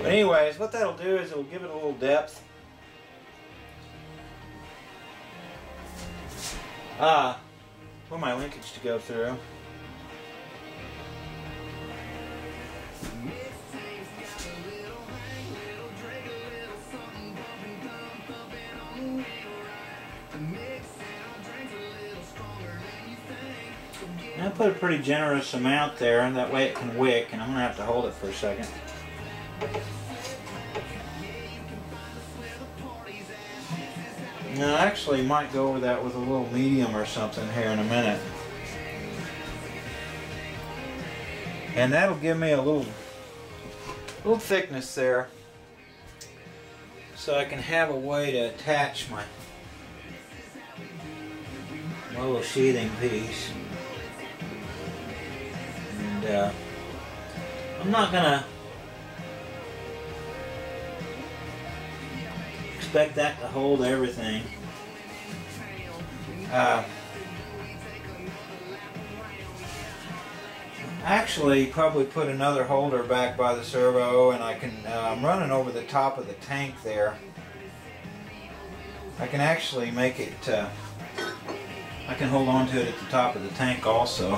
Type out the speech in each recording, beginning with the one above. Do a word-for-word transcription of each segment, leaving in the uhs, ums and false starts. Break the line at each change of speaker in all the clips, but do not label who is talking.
But anyways, what that'll do is it'll give it a little depth. Ah, for my linkage to go through. I put a pretty generous amount there, and that way it can wick, and I'm going to have to hold it for a second. Now, I actually might go over that with a little medium or something here in a minute. And that'll give me a little, little thickness there, so I can have a way to attach my, my little sheathing piece. And uh, I'm not gonna expect that to hold everything. Uh, actually, probably put another holder back by the servo, and I can. Uh, I'm running over the top of the tank there. I can actually make it. Uh, I can hold on to it at the top of the tank also.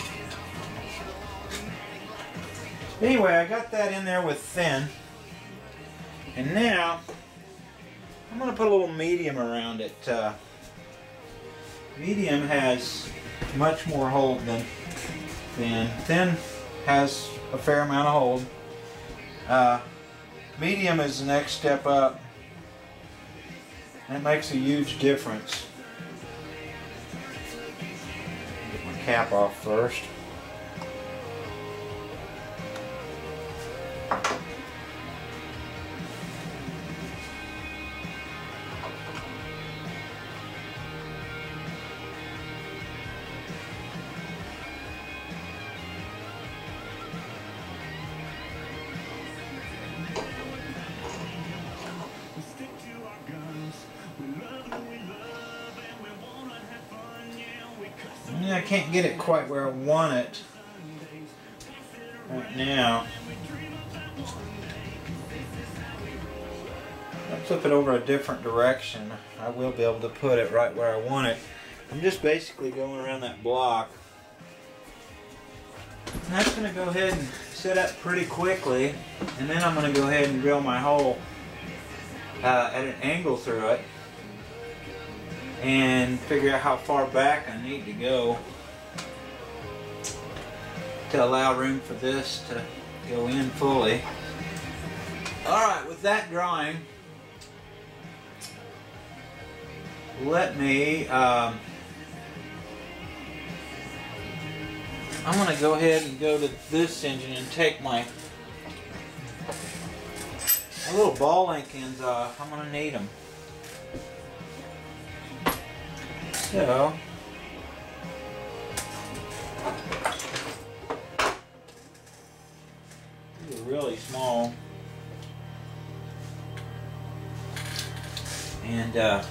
Anyway, I got that in there with thin, and now I'm going to put a little medium around it. Uh, medium has much more hold than thin. Thin has a fair amount of hold. Uh, medium is the next step up, and it makes a huge difference. Get my cap off first. I can't get it quite where I want it right now. I'll flip it over a different direction. I will be able to put it right where I want it. I'm just basically going around that block. And that's going to go ahead and set up pretty quickly. And then I'm going to go ahead and drill my hole uh, at an angle through it, and figure out how far back I need to go to allow room for this to go in fully. Alright, with that drawing, let me, um, I'm going to go ahead and go to this engine and take my, my little ball link ends off. I'm going to need them. So, these are really small, and uh,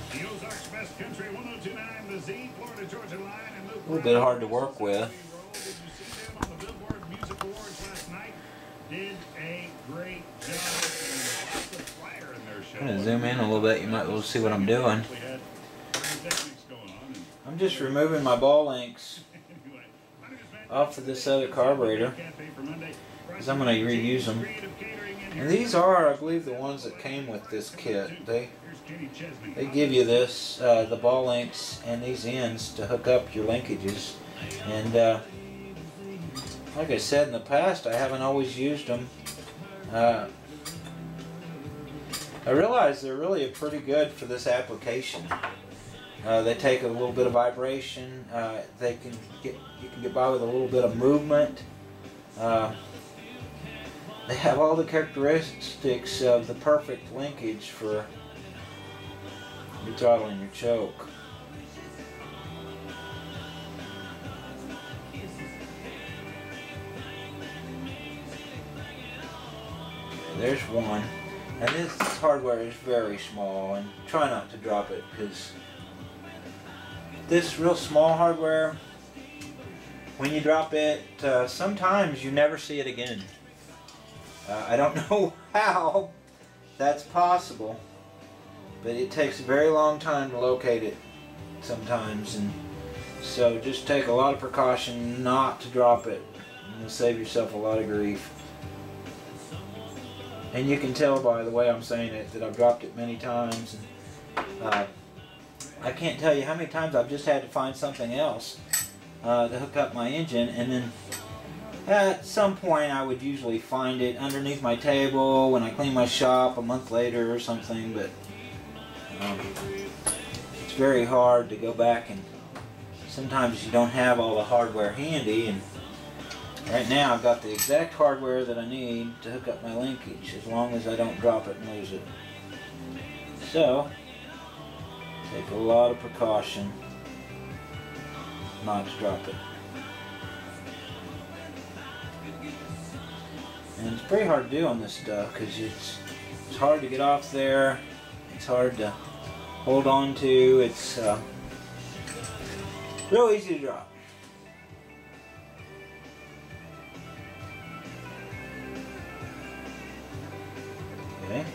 a little bit hard to work with. I'm going to zoom in a little bit. You might be able to see what I'm doing. I'm just removing my ball links off of this other carburetor because I'm going to reuse them. And these are, I believe, the ones that came with this kit. They they give you this, uh, the ball links and these ends to hook up your linkages. And uh, like I said in the past, I haven't always used them. Uh, I realize they're really pretty good for this application. Uh, they take a little bit of vibration. Uh, they can get you can get by with a little bit of movement. Uh, they have all the characteristics of the perfect linkage for your throttle and your choke. Okay, there's one, and this hardware is very small. And try not to drop it because this real small hardware, when you drop it, uh, sometimes you never see it again. Uh, I don't know how that's possible, but it takes a very long time to locate it sometimes, and so just take a lot of precaution not to drop it, and you'll save yourself a lot of grief. And you can tell by the way I'm saying it that I've dropped it many times. And, uh, I can't tell you how many times I've just had to find something else uh, to hook up my engine, and then at some point I would usually find it underneath my table when I clean my shop a month later or something, but um, it's very hard to go back, and sometimes you don't have all the hardware handy, and right now I've got the exact hardware that I need to hook up my linkage as long as I don't drop it and lose it. So, take a lot of precaution not to drop it. And it's pretty hard to do on this stuff because it's, it's hard to get off there, it's hard to hold on to, it's uh, real easy to drop. Okay.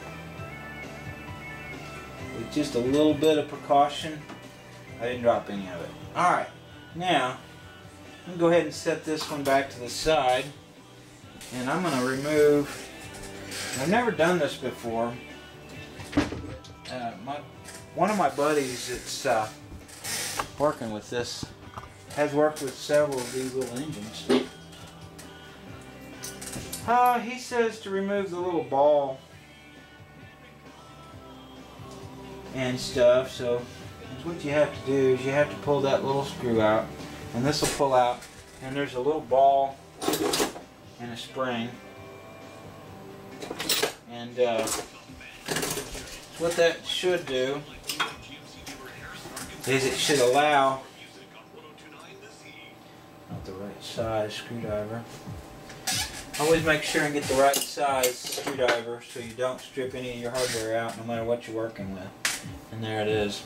With just a little bit of precaution, I didn't drop any of it. Alright, now I'm going to go ahead and set this one back to the side, and I'm going to remove, I've never done this before, uh, my, one of my buddies that's uh, working with this has worked with several of these little engines. Uh, he says to remove the little ball and stuff, so what you have to do is you have to pull that little screw out, and this will pull out, and there's a little ball and a spring, and uh, what that should do is it should allow, not the right size screwdriver, always make sure and get the right size screwdriver so you don't strip any of your hardware out no matter what you're working with. And there it is.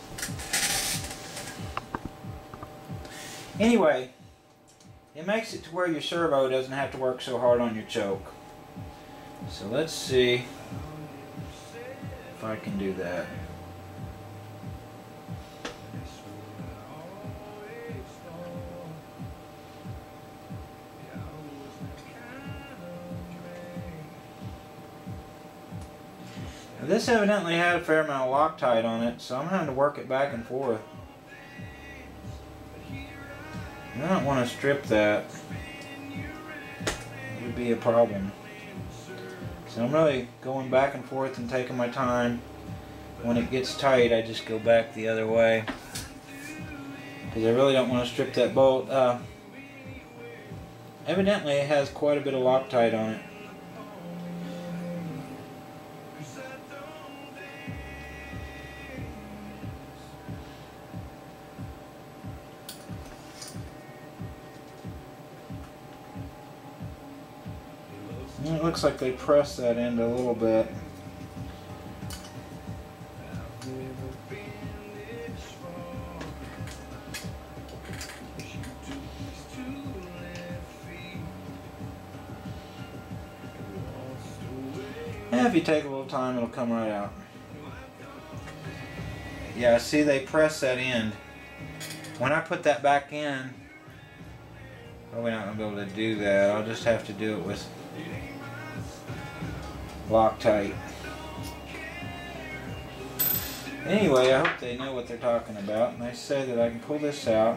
Anyway, it makes it to where your servo doesn't have to work so hard on your choke. So let's see if I can do that. Now this evidently had a fair amount of Loctite on it, so I'm having to work it back and forth. I don't want to strip that. It would be a problem. So I'm really going back and forth and taking my time. When it gets tight, I just go back the other way, because I really don't want to strip that bolt. Uh, evidently it has quite a bit of Loctite on it. And it looks like they pressed that end a little bit. And if you take a little time, it'll come right out. Yeah, see, they press that end. When I put that back in, probably not going to be able to do that. I'll just have to do it with Loctite. Anyway, I hope they know what they're talking about, and they say that I can pull this out.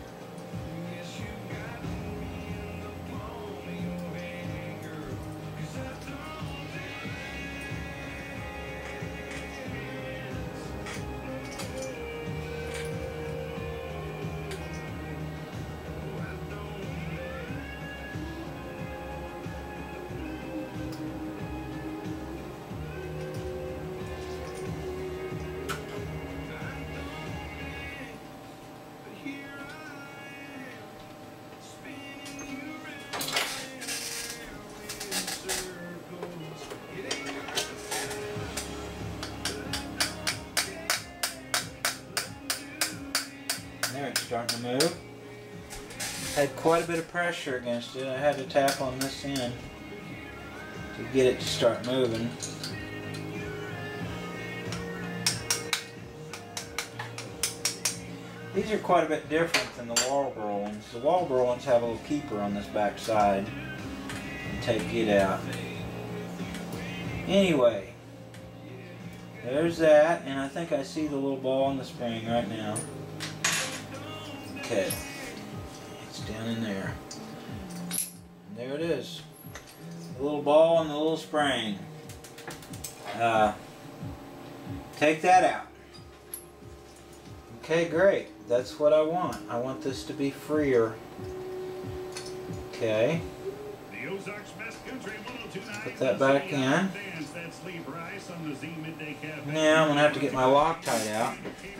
There, it's starting to move. Had quite a bit of pressure against it. I had to tap on this end. to get it to start moving. These are quite a bit different than the Walboro ones. The Walboro ones have a little keeper on this back side and take it out. Anyway, there's that, and I think I see the little ball in the spring right now. Okay, it's down in there. And there it is. The little ball and the little spring. Uh, take that out. Okay, great. That's what I want. I want this to be freer. Okay. Put that back in. Now I'm going to have to get my Loctite out.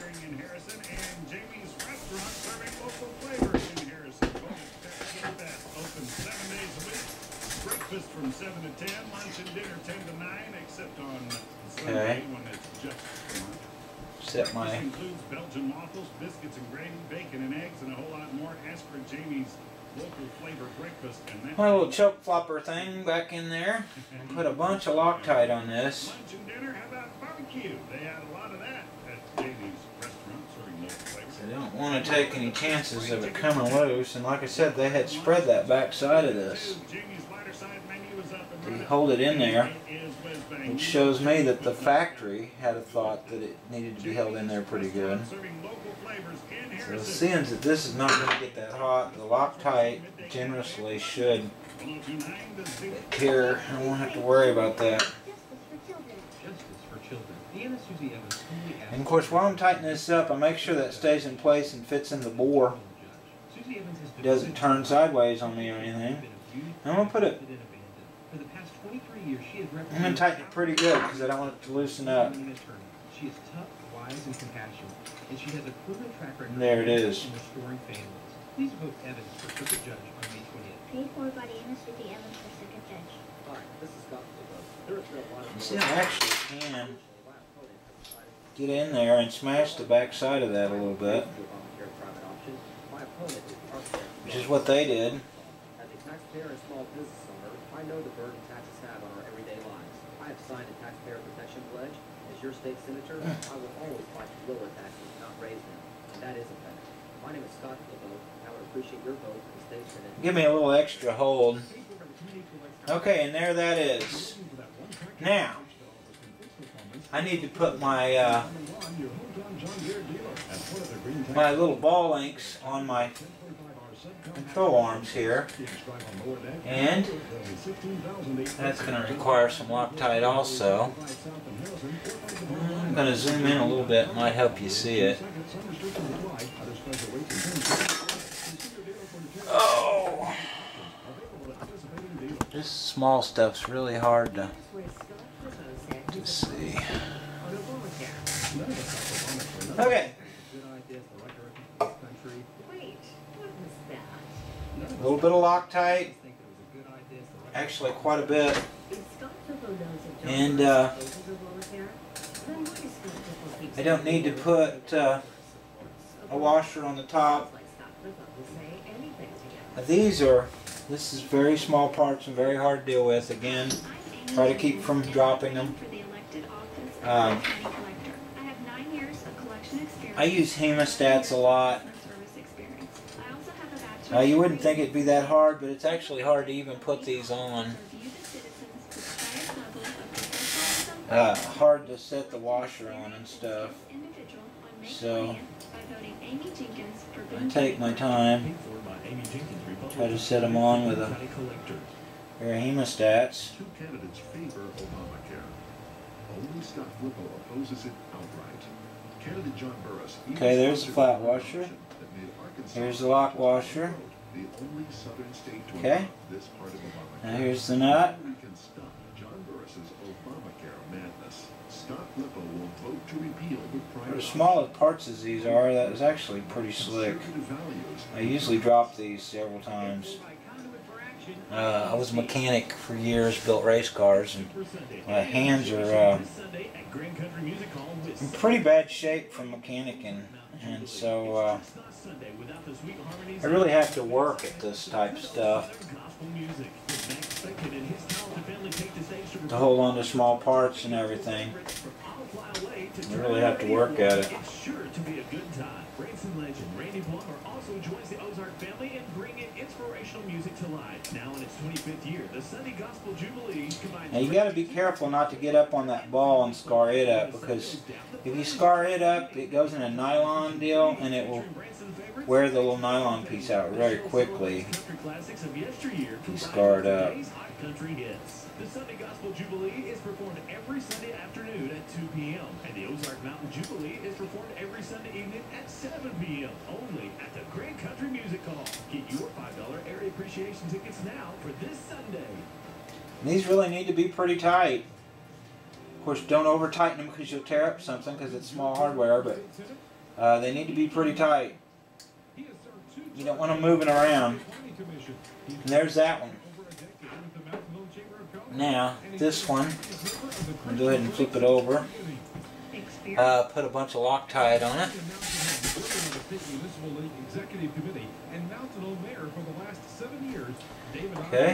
Breakfast from seven to ten, lunch and dinner ten to nine, except on Sunday when it's just set my includes Belgian waffles, biscuits and gravy, bacon and eggs, and a whole lot more. Ask for Jamie's local flavor breakfast. And that my little choke flopper thing back in there. Put a bunch of Loctite on this. Lunch and dinner, how about barbecue? They had a lot of that at Jamie's restaurant, serving local flavors. I don't want to take any chances of it coming loose, and like I said, they had spread that back side of this. They hold it in there, which shows me that the factory had a thought that it needed to be held in there pretty good. So seeing that this is not going to get that hot, the Loctite generously should adhere. I won't have to worry about that. And of course, while I'm tightening this up, I make sure that stays in place and fits in the bore. It doesn't turn sideways on me or anything. I'm going to put it I'm going to tighten it pretty good because I don't want it to loosen up. She is tough, wise, and compassionate, and she has a proven track record. There it is. Restoring families. Please vote Evans for circuit judge on May twentieth. Paid for by Amos with the Evans for circuit judge. All right, this is Scott. You see, I actually can get in there and smash the back side of that a little bit, which is what they did. As a taxpayer and small business owner, I know the burden taxes have on our everyday lives. I have signed a taxpayer protection pledge. As your state senator, I will always fight to lower taxes, not raise them. And that is a fact. My name is Scott LeBeau. I would appreciate your vote for the state senate. Give me a little extra hold. Okay, and there that is. Now, I need to put my uh, my little ball links on my control arms here, and that's going to require some Loctite also. I'm going to zoom in a little bit, it might help you see it. Oh! This small stuff's really hard to, to see. Okay. A little bit of Loctite, actually quite a bit, and uh, I don't need to put uh, a washer on the top. These are, this is very small parts and very hard to deal with. Again, try to keep from dropping them. Um, I use hemostats a lot. Uh, you wouldn't think it'd be that hard, but it's actually hard to even put these on. Uh, hard to set the washer on and stuff. So, I take my time, try to set them on with a pair of hemostats. Two candidates favor Obamacare. Only Scott Flippo opposes it outright. Candidate John Burris. Okay, there's the flat washer. Here's the lock washer. Okay. Now here's the nut. For as small as parts as these are, that is actually pretty slick. I usually drop these several times. Uh, I was a mechanic for years, built race cars, and my hands are uh, in pretty bad shape from mechanicking, and so uh, I really have to work at this type of stuff. to hold on to small parts and everything. You really have to work at it.
It's sure to be a good time. Racing legend Randy Plummer also joins the Ozark family in bringing inspirational music to life. Now in its twenty-fifth year, the Sunday Gospel Jubilee combines.
Now you got to be careful not to get up on that ball and scar it up, because if you scar it up, it goes in a nylon deal and it will wear the little nylon piece out very quickly if you scar it up.
The Sunday Gospel Jubilee is performed every Sunday afternoon at two P M and the Ozark Mountain Jubilee is performed every Sunday evening at seven P M only at the Great Country Music Hall. Get your five dollar area appreciation tickets now for this Sunday.
These really need to be pretty tight. Of course, don't over tighten them because you'll tear up something because it's small hardware, but uh, they need to be pretty tight. You don't want them moving around. And there's that one. Now, this one, I'll go ahead and flip it over. Uh, put a bunch of Loctite on it. Okay.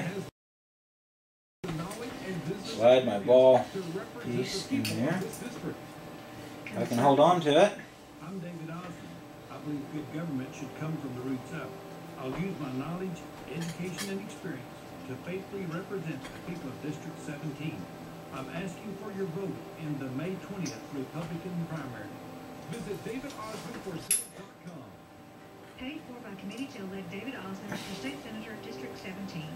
Slide my ball piece in there. I can hold on to it.
I'm David Osmond. I believe good government should come from the roots up. I'll use my knowledge, education, and experience to faithfully represent the people of District seventeen. I'm asking for your vote in the May twentieth Republican primary. Visit david osmond for senate dot com.
Paid for by committee to elect David Osmond for State Senator, District seventeen.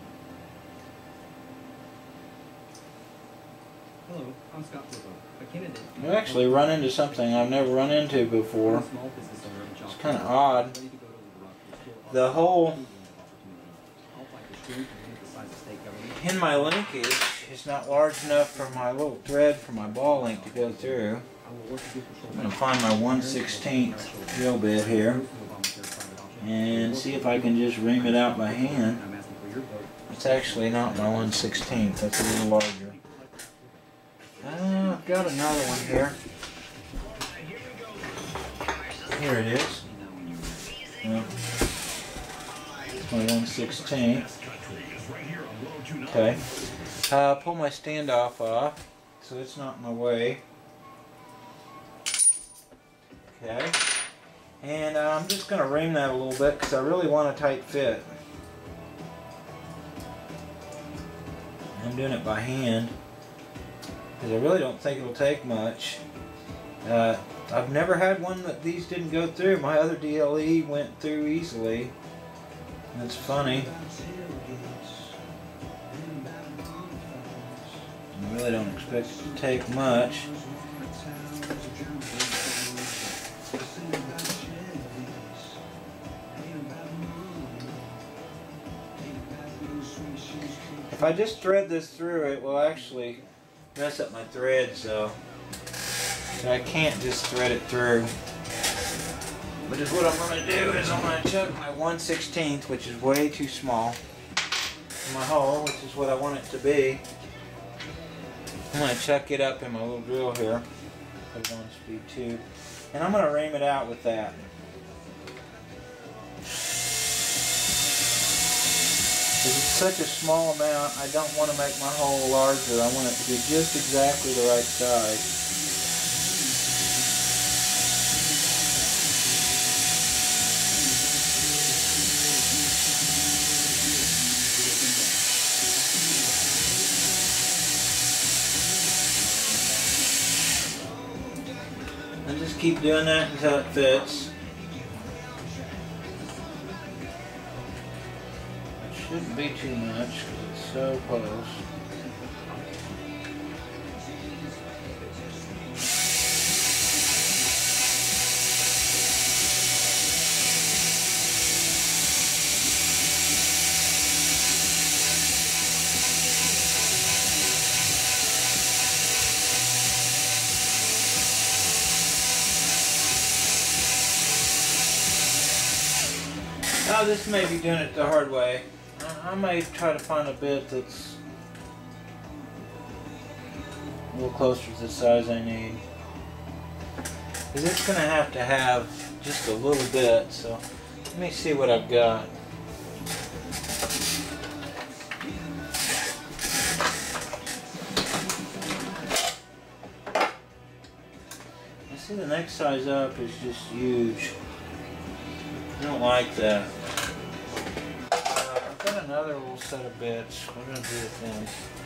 Hello, I'm Scott Flippo, a candidate.
I actually run into something I've never run into before. It's kind of odd. The whole in my linkage is not large enough for my little thread for my ball link to go through. I'm going to find my one sixteenth drill bit here and see if I can just ream it out by hand. It's actually not my one sixteenth, that's a little larger. Uh, I've got another one here. Here it is. Well, it's my one sixteenth. Okay. Uh, pull my standoff off so it's not in my way. Okay. And uh, I'm just going to ream that a little bit because I really want a tight fit. I'm doing it by hand because I really don't think it'll take much. Uh, I've never had one that these didn't go through. My other D L E went through easily. That's funny. I really don't expect it to take much. If I just thread this through, it will actually mess up my thread, so, so I can't just thread it through. But is what I'm going to do is I'm going to chuck my one sixteenth, which is way too small, in my hole, which is what I want it to be. I'm going to chuck it up in my little drill here, put it on speed two, and I'm going to ream it out with that. Because it's such a small amount, I don't want to make my hole larger. I want it to be just exactly the right size. And just keep doing that until it fits. Shouldn't be too much because it's so close. Now this may be doing it the hard way. I may try to find a bit that's a little closer to the size I need. Because it's going to have to have just a little bit, so let me see what I've got. See, the next size up is just huge. I don't like that. Uh, I've got another little set of bits. What am I going to do with them?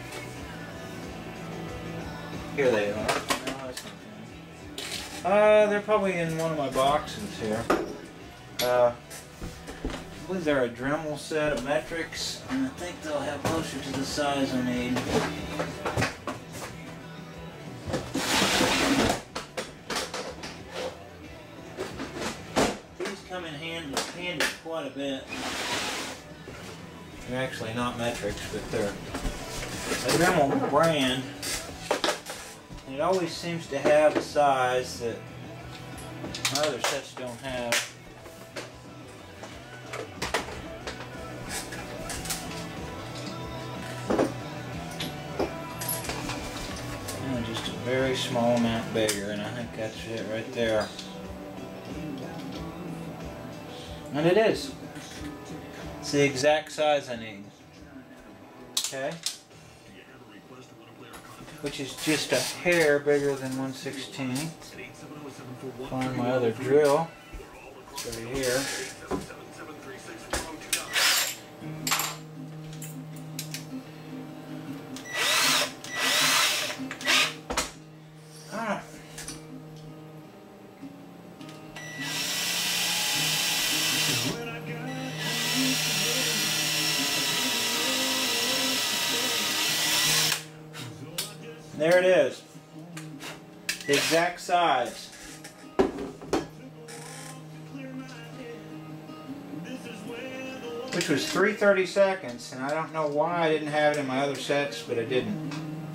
Here they are. No, that's not them. Uh, they're probably in one of my boxes here. Uh, I believe they're a Dremel set of metrics, and I think they'll have closer to the size I need. These come in handy, handy quite a bit. They're actually not metrics, but they're a Dremel brand. And it always seems to have a size that my other sets don't have. And just a very small amount bigger, and I think that's it right there. And it is. It's the exact size I need. Okay? Which is just a hair bigger than one sixteenth. Find my other drill. It's right here. Ah. There it is. The exact size. Which was three thirty-seconds, and I don't know why I didn't have it in my other sets, but I didn't.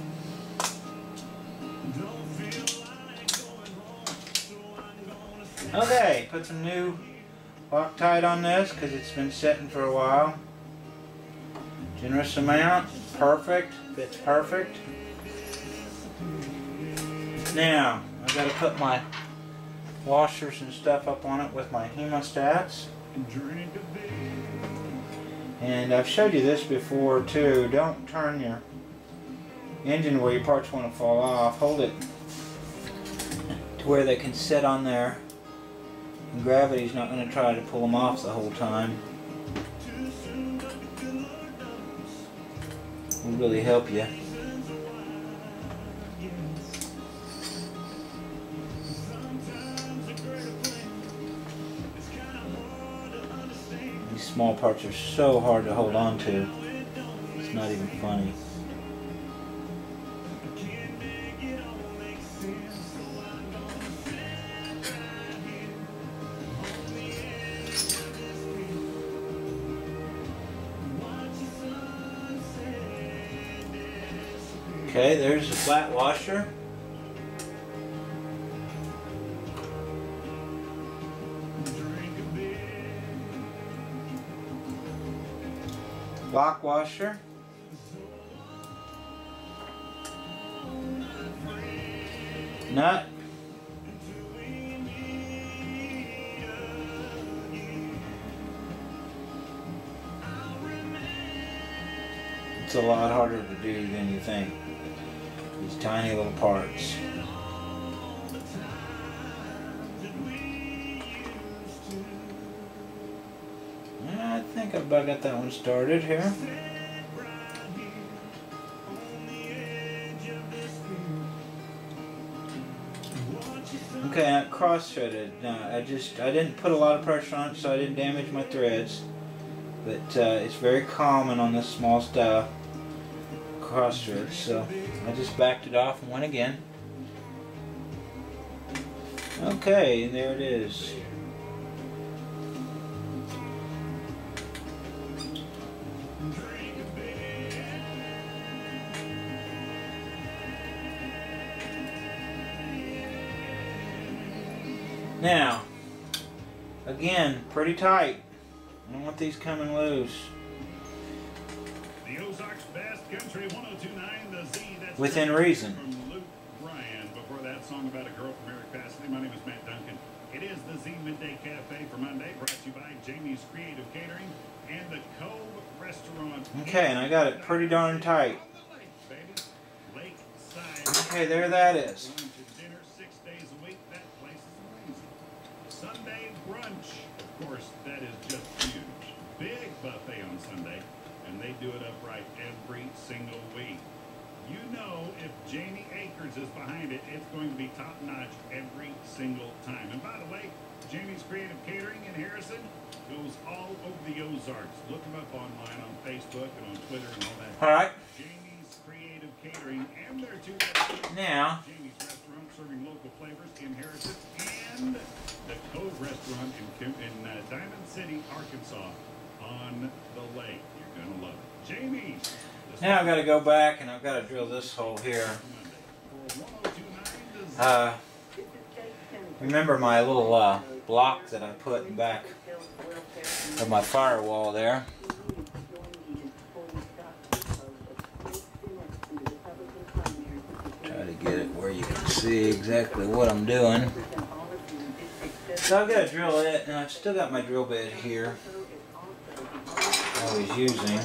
Okay, put some new Loctite on this because it's been sitting for a while. Generous amount, perfect, fits perfect. Now, I've got to put my washers and stuff up on it with my hemostats. And I've showed you this before too. Don't turn your engine where your parts want to fall off. Hold it to where they can sit on there. And gravity's not going to try to pull them off the whole time. Will really help you. These small parts are so hard to hold on to. It's not even funny. Okay, there's the flat washer. Lock washer. Nut. It's a lot harder to do than you think. These tiny little parts. Yeah, I think I've about got that one started here. Okay, I cross-threaded. Now, I just I didn't put a lot of pressure on it, so I didn't damage my threads. But uh, it's very common on this small stuff. Cross threads, so I just backed it off and went again. Okay, there it is. Now, again, pretty tight. I don't want these coming loose.
The Ozarks Best Country one oh two point nine, the Z. That's
within reason.
From Luke Bryan. Before that song about a girl from Eric Pasley, my name is Matt Duncan. It is the Z Midday Cafe for Monday, brought to you by Jamie's Creative Catering and the Cove Restaurant.
Okay, and I got it pretty darn tight. Okay, there that is.
Dinner six days a week. That Of course, that is just huge. Big buffet on Sunday, and they do it upright every single week. You know, if Jamie Akers is behind it, it's going to be top-notch every single time. And by the way, Jamie's Creative Catering in Harrison goes all over the Ozarks. Look him up online on Facebook and on Twitter and all that.
All right.
Jamie's Creative Catering and their two
Now,
Jamie's Restaurant serving local flavors in Harrison and the Cove Restaurant in, in uh, Diamond City, Arkansas on the lake. You're going to love it. Jamie's.
now I've got to go back and I've got to drill this hole here. Uh, remember my little uh, block that I put in back of my firewall there? Try to get it where you can see exactly what I'm doing. So I've got to drill it, and I've still got my drill bit here I was using.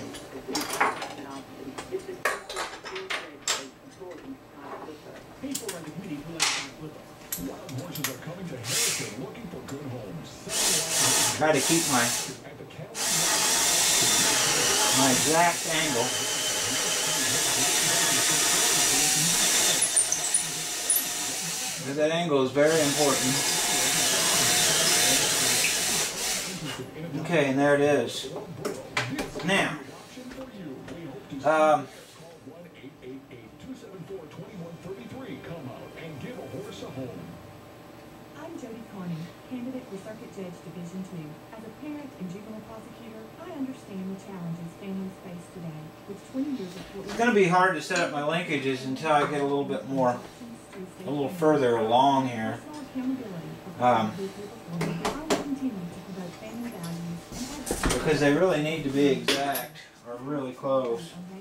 Try to keep my my exact angle. Because that angle is very important. Okay, and there it is. Now, um,
I'm Jody Carney, candidate for Circuit Judge Division two. As a parent and juvenile prosecutor, I understand the challenges families face today. With twenty years of court,
it's going to be hard to set up my linkages until I get a little bit more, a little further along here. Um, because they really need to be exact or really close.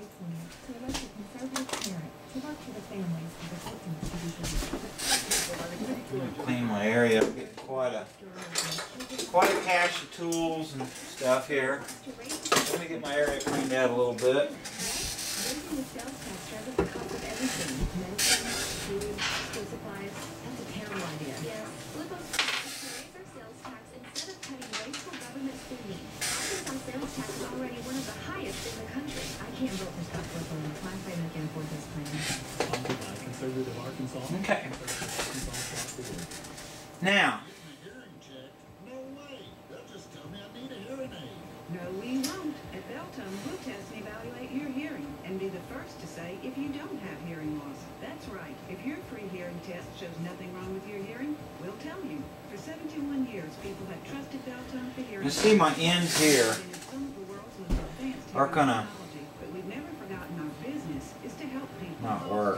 I'm going to clean my area. I'm getting quite a quite a cache of tools and stuff here. Let me get my area cleaned out a little bit. Okay. Now.
No, we won't. At Belton, we'll test and evaluate your hearing and be the first to say if you don't have hearing loss. That's right. If your free hearing test shows nothing wrong with your hearing, we'll tell you. For seventy-one years, people have trusted Belton for hearing.
You see my ends here are gonna
but we've never forgotten our business is to help people.
not work.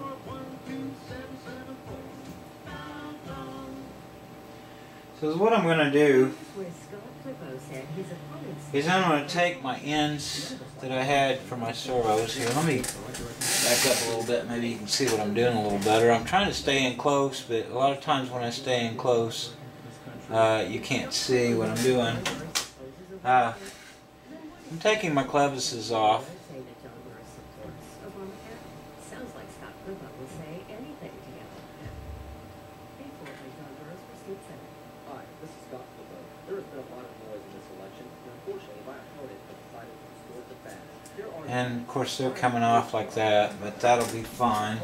So what I'm going to do is I'm going to take my ends that I had for my servos here. Let me back up a little bit. Maybe you can see what I'm doing a little better. I'm trying to stay in close, but a lot of times when I stay in close, uh, you can't see what I'm doing. Uh, I'm taking my clevises off. And of course they're coming off like that, but that'll be fine.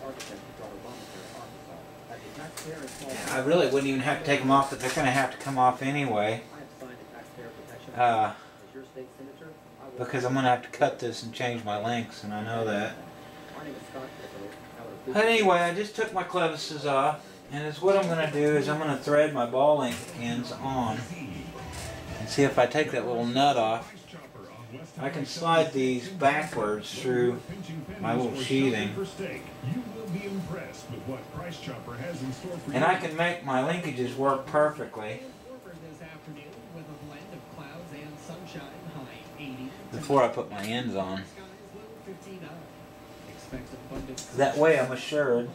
I really wouldn't even have to take them off, but they're going to have to come off anyway. Uh, because I'm going to have to cut this and change my lengths, and I know that. But anyway, I just took my clevises off, and it's what I'm going to do is I'm going to thread my ball length ends on, and see if I take that little nut off, I can slide these backwards through my little sheathing. And I can make my linkages work perfectly before I put my ends on. That way I'm assured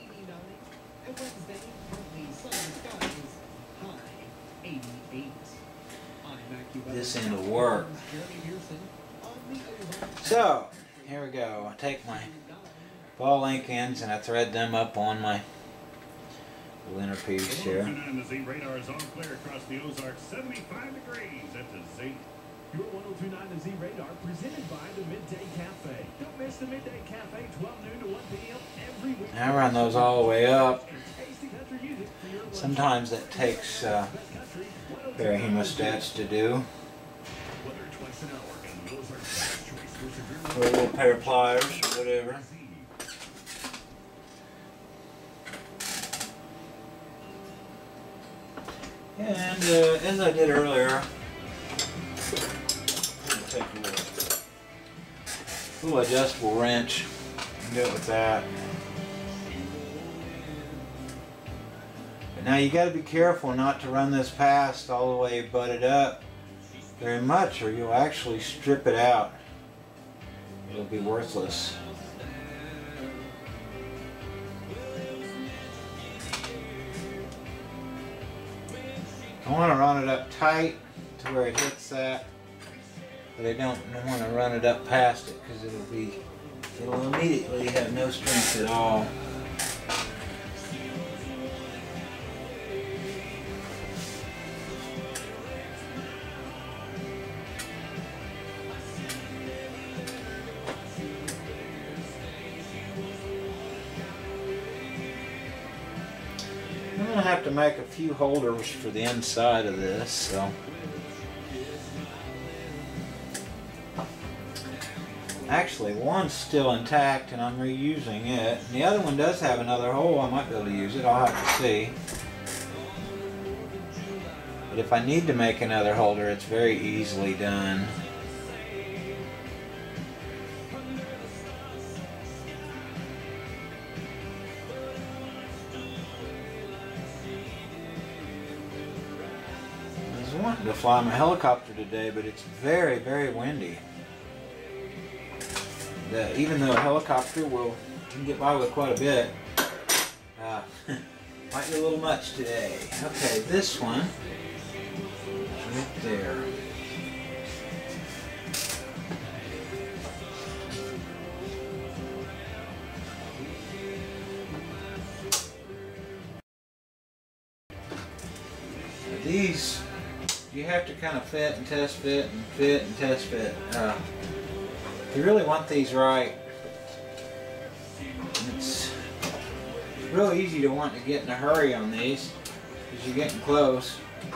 this end will work. So, here we go. I take my ball link ends and I thread them up on my Linner piece here.
The Z radar is all clear across the Ozarks, seventy-five degrees at the Z. Your one oh two point nine The Z Radar, presented by the Midday Cafe. Don't miss the Midday Cafe, twelve noon to one p m every week.
I run those all the way up. Sometimes that takes uh, pair of hemostats to do. Or a little pair of pliers or whatever. And uh, as I did earlier, take a little, little adjustable wrench and do it with that. But now you got to be careful not to run this past all the way butted up very much, or you'll actually strip it out. It'll be worthless. I want to run it up tight to where it hits that, but I don't want to run it up past it because it'll be, it'll immediately have no strength at all. I'm going to have to make a few holders for the inside of this, so. Actually, one's still intact and I'm reusing it. And the other one does have another hole. I might be able to use it. I'll have to see. But if I need to make another holder, it's very easily done. I was wanting to fly my helicopter today, but it's very, very windy. The, even though a helicopter will can get by with quite a bit, uh, might be a little much today. Okay, this one is right there. Now these, you have to kind of fit and test fit and fit and test fit. Uh, If you really want these right, it's real easy to want to get in a hurry on these because you're getting close.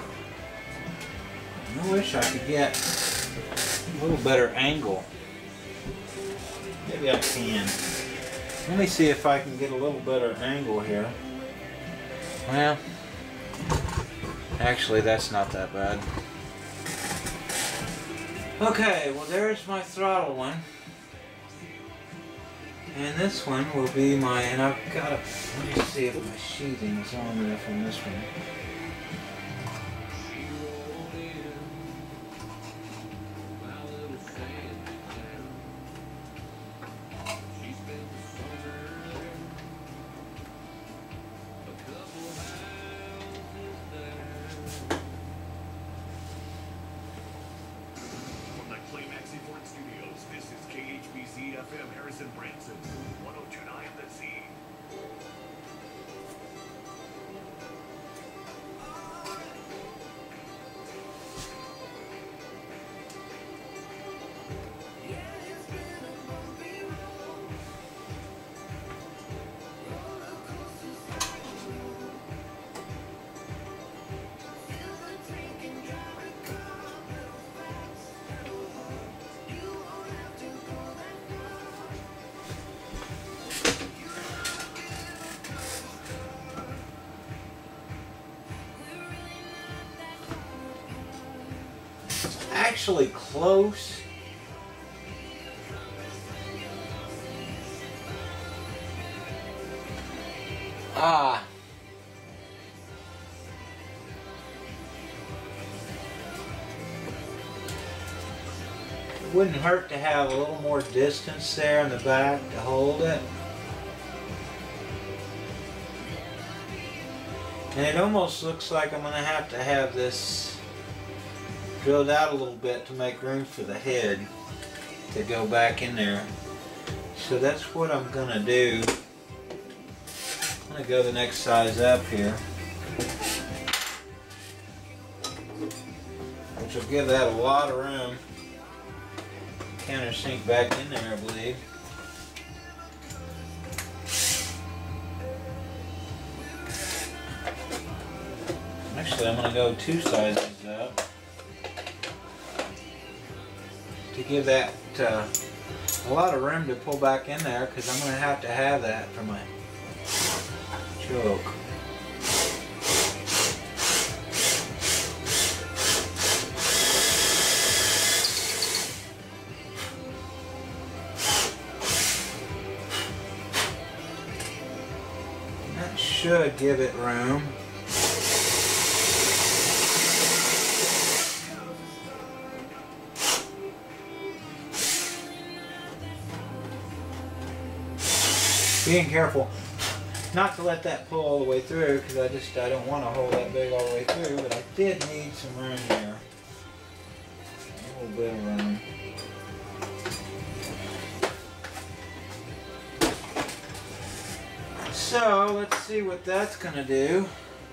I wish I could get a little better angle. Maybe I can. Let me see if I can get a little better angle here. Well, actually that's not that bad. Okay, well there's my throttle one. And this one will be my, and I've got to, let me see if my sheathing is on there from this one. Actually close. Ah. It wouldn't hurt to have a little more distance there in the back to hold it. And it almost looks like I'm going to have to have this drilled out a little bit to make room for the head to go back in there. So that's what I'm gonna do. I'm going to go the next size up here, which will give that a lot of room. Countersink back in there, I believe. Actually, I'm going to go two sizes up to give that uh, a lot of room to pull back in there, because I'm going to have to have that for my choke. That should give it room. Being careful not to let that pull all the way through, because I just I don't want to hold that big all the way through, but I did need some room here. A little bit of room. So let's see what that's going to do.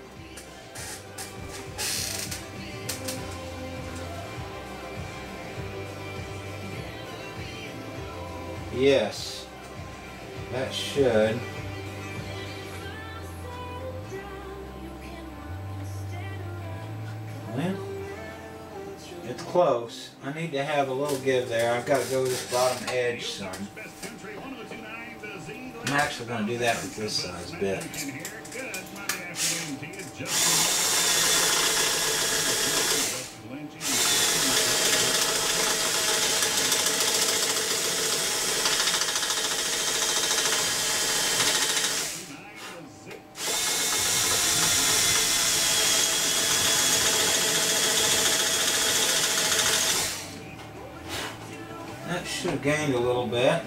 Yes, that should. Well, it's close. I need to have a little give there. I've got to go to this bottom edge some. I'm actually going to do that with this size bit. That should have gained a little bit.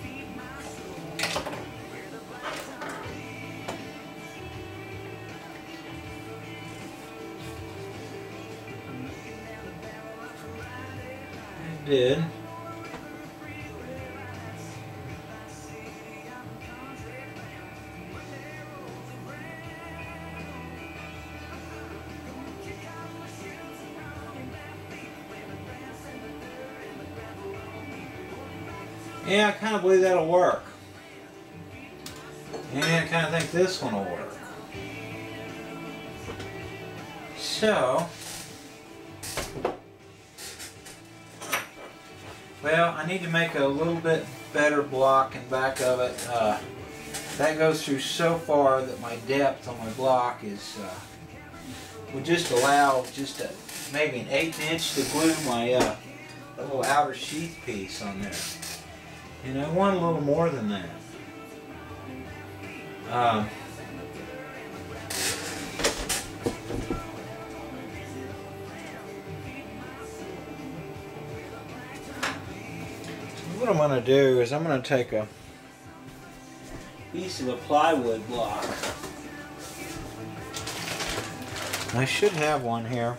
It did. Yeah, I kind of believe that'll work. And I kind of think this one will work. So, well, I need to make a little bit better block in back of it. Uh, that goes through so far that my depth on my block is uh, would just allow just a, maybe an eighth inch to glue my uh, little outer sheath piece on there. And I want a little more than that. Um, what I'm going to do is I'm going to take a piece of a plywood block. I should have one here.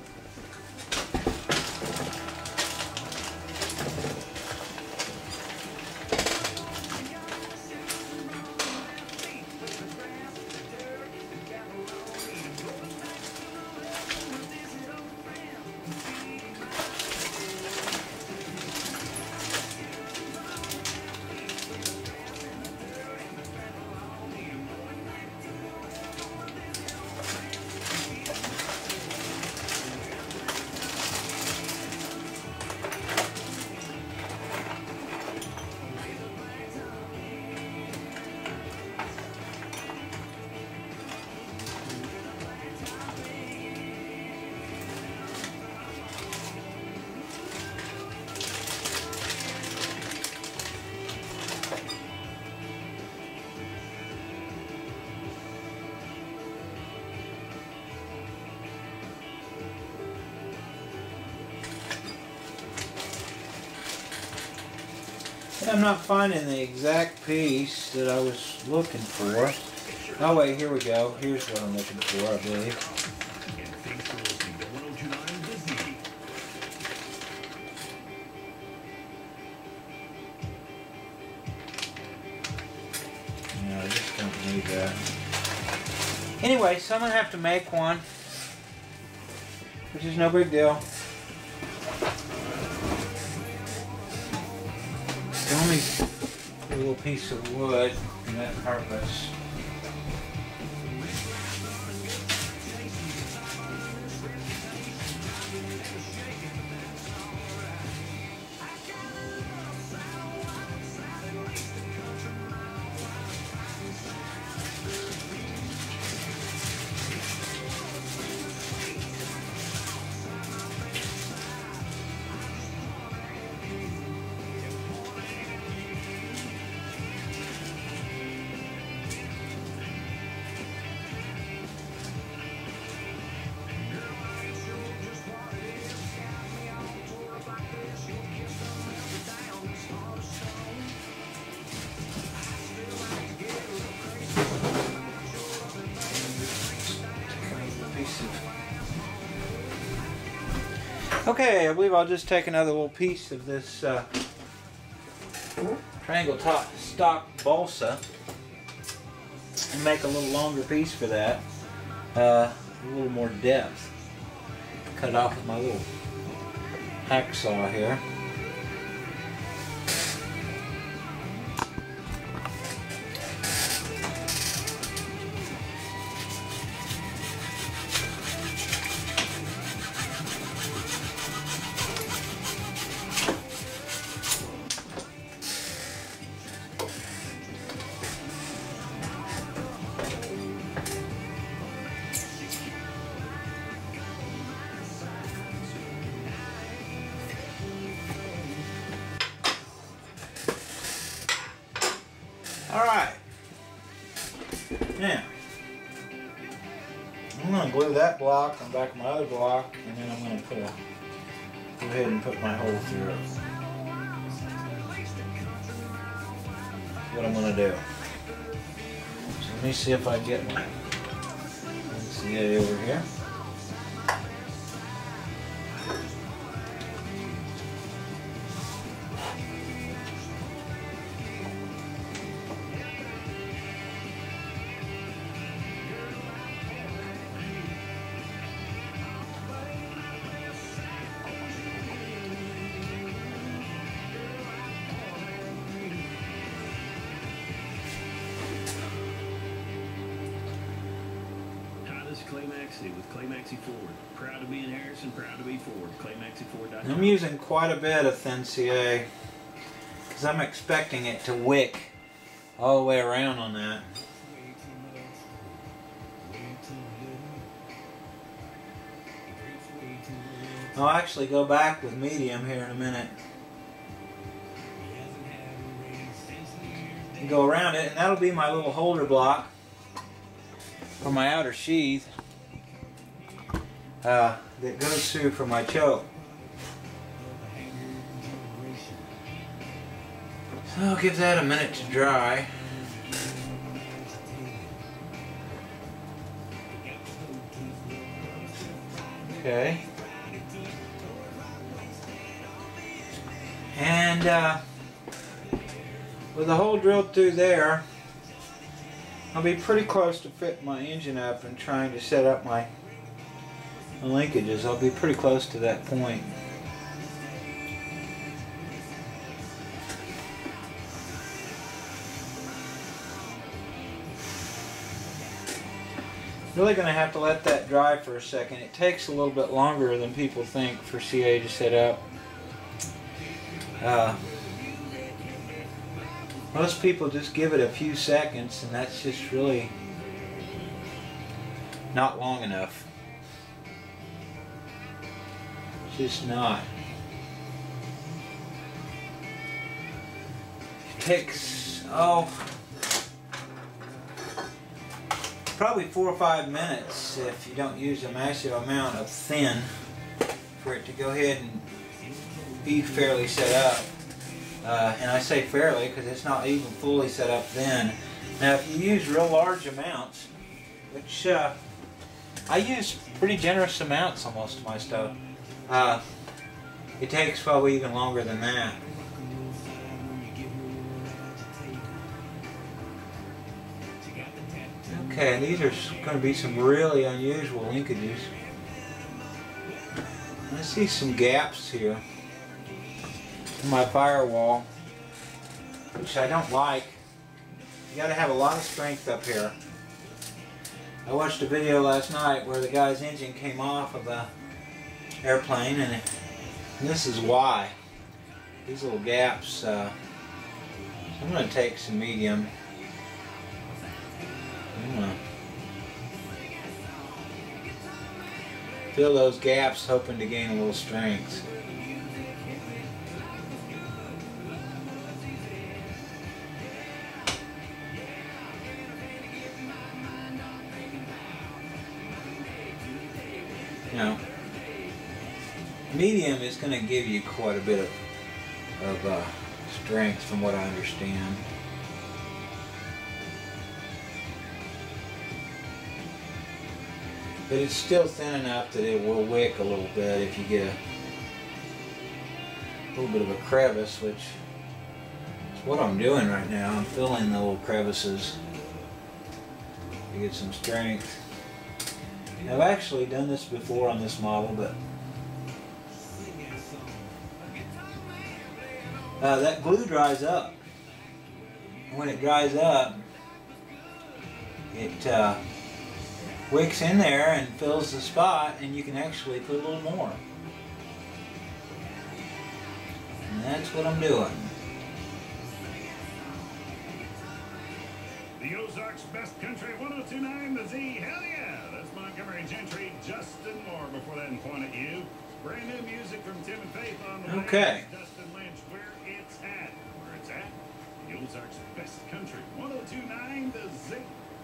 I'm not finding the exact piece that I was looking for. Oh wait, here we go. Here's what I'm looking for, I believe. No, I just don't need that. Anyway, so I'm going to have to make one, which is no big deal. It's only a little piece of wood for that purpose. Okay, I believe I'll just take another little piece of this uh, triangle top stock balsa and make a little longer piece for that, uh, a little more depth. Cut it off with my little hacksaw here. Alright, now I'm going to glue that block on the back of my other block, and then I'm going to put a, go ahead and put my hole through it. That's what I'm going to do. So let me see if I get my N C A over here.
Clay Maxey with Clay Maxey Ford. Proud to be in Harrison, proud to be Ford. Clay Maxey Ford dot com.
I'm using quite a bit of thin C A because I'm expecting it to wick all the way around on that. I'll actually go back with medium here in a minute and go around it, and that'll be my little holder block for my outer sheath uh, that goes through for my choke. So I'll give that a minute to dry. Okay. And uh, with the hole drilled through there, I'll be pretty close to fitting my engine up and trying to set up my, my linkages. I'll be pretty close to that point. Really going to have to let that dry for a second. It takes a little bit longer than people think for C A to set up. Uh, most people just give it a few seconds, and that's just really not long enough. It's just not. It takes, oh, probably four or five minutes if you don't use a massive amount of thin for it to go ahead and be fairly set up. Uh, and I say fairly because it's not even fully set up then. Now if you use real large amounts, which uh, I use pretty generous amounts on most of my stuff, uh, it takes probably even longer than that. Okay, and these are going to be some really unusual linkages. I see some gaps here in my firewall, which I don't like. You got to have a lot of strength up here. I watched a video last night where the guy's engine came off of the airplane, and this is why. These little gaps. Uh, I'm going to take some medium. I'm going to fill those gaps, hoping to gain a little strength. Now, medium is going to give you quite a bit of, of uh, strength from what I understand. But it's still thin enough that it will wick a little bit if you get a little bit of a crevice, which is what I'm doing right now. I'm filling the little crevices to get some strength. I've actually done this before on this model, but uh, that glue dries up. When it dries up, it uh, wicks in there and fills the spot, and you can actually put a little more. And that's what I'm doing.
The Ozarks Best Country one oh two point nine, the Z, hell yeah! That's Montgomery Gentry, Justin Moore before that in Point at You. Brand new music from Tim and Faith on the
Okay.
way. Dustin Lynch, where it's at. Where it's at. The Ozarks Best Country one oh two point nine, the Z.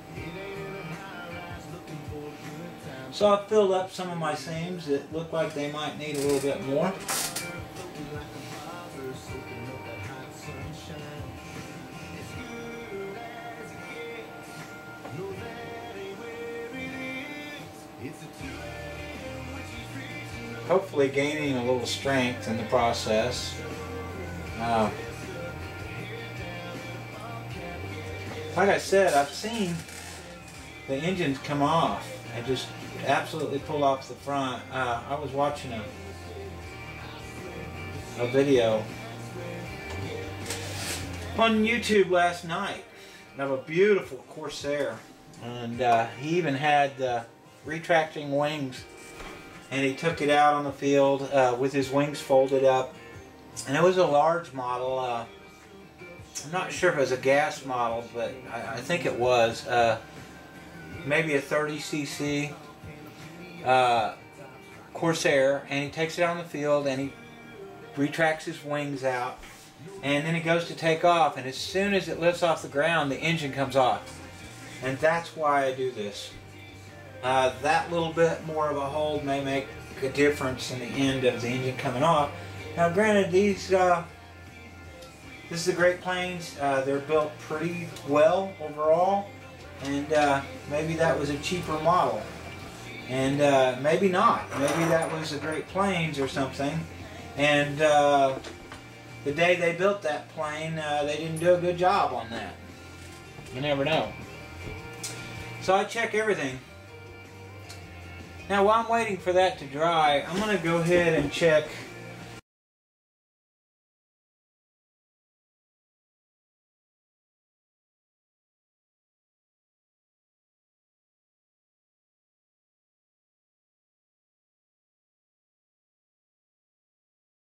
So I've filled up some of my seams that look like they might need a little bit more. Hopefully gaining a little strength in the process. Uh, like I said, I've seen the engines come off and just absolutely pull off the front. Uh, I was watching a, a video on YouTube last night of a beautiful Corsair, and uh, he even had uh, retracting wings, and he took it out on the field uh, with his wings folded up, and it was a large model. uh, I'm not sure if it was a gas model, but I, I think it was uh, maybe a thirty C C uh, Corsair, and he takes it out on the field and he retracts his wings out, and then he goes to take off, and as soon as it lifts off the ground, the engine comes off. And that's why I do this. Uh, that little bit more of a hold may make a difference in the end of the engine coming off. Now granted, these uh, this is the Great Plains. Uh, they're built pretty well overall, and uh, maybe that was a cheaper model, and uh, maybe not. Maybe that was a Great Plains or something, and uh, the day they built that plane, uh, they didn't do a good job on that. You never know. So I check everything. Now while I'm waiting for that to dry, I'm going to go ahead and check